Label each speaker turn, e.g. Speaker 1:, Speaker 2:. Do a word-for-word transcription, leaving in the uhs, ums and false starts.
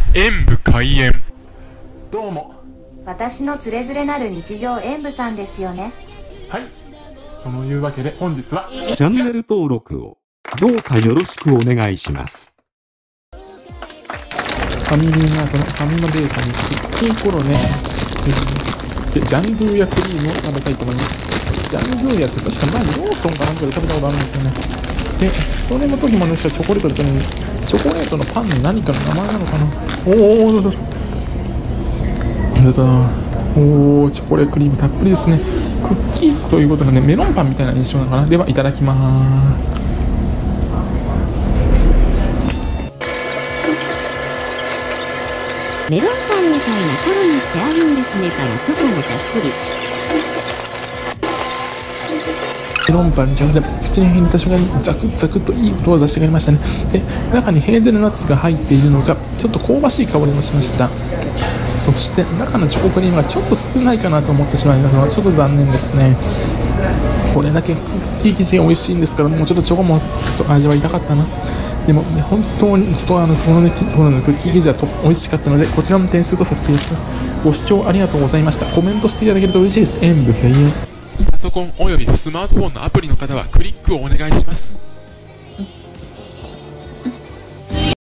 Speaker 1: 演武開演。どうも。
Speaker 2: 私のつれづれなる日常演武さんですよね。
Speaker 1: はい。そのいうわけで本日は
Speaker 3: チャンネル登録をどうかよろしくお願いします。
Speaker 4: ファミリーマートのファミマデータにちっちゃい頃ね、でジャンドゥーヤクリームを食べたいと思います。ジャンドゥーヤって確か前にローソンかなんかで食べたことあるんですよね。で、それの時もね、チョコレートだったのに、チョコレートのパンに何かの名前なのかな。おー、どうぞ。出た。おー、チョコレートクリームたっぷりですね。クッキーということでね、メロンパンみたいな印象なのかな。では、いただきまーす。
Speaker 5: メロンパンみたいなコロニってあるんですねからチョコもたっぷり。
Speaker 4: メロンパンちゃんで口に入れた瞬間にザクザクといい音を出してくれましたね。で、中にヘーゼルナッツが入っているのがちょっと香ばしい香りもしました。そして中のチョコクリームがちょっと少ないかなと思ってしまいますのはちょっと残念ですね。これだけクッキー生地が美味しいんですから、もうちょっとチョコも味わいたかったな。でも、ね、本当に外側のこの、ね、このクッキー生地はと美味しかったので、こちらの点数とさせていただきます。ご視聴ありがとうございました。コメントしていただけると嬉しいです。演武閉園。
Speaker 1: パソコンおよびスマートフォンのアプリの方はクリックをお願いします。